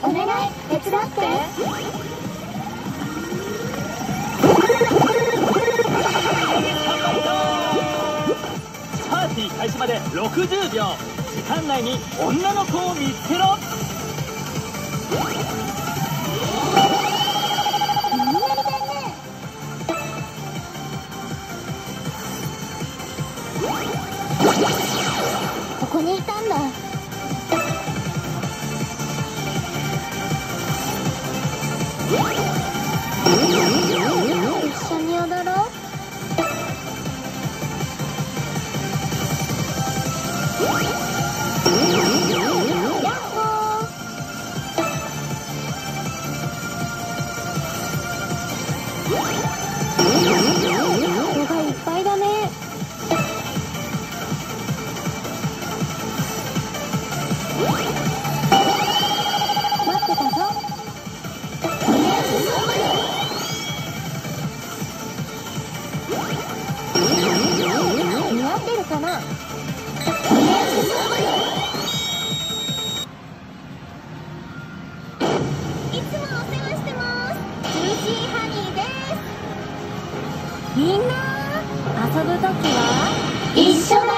お願い、手伝って。 パーティー開始まで60秒。時間内に女の子を見つけろ。 ここにいたんだ。一緒に踊ろう。ヤッホー。人がいっぱいだね。待ってたぞ。似合ってるかな。いつもお世話してます。ジューシーハニーです。みんな遊ぶときは一緒だ。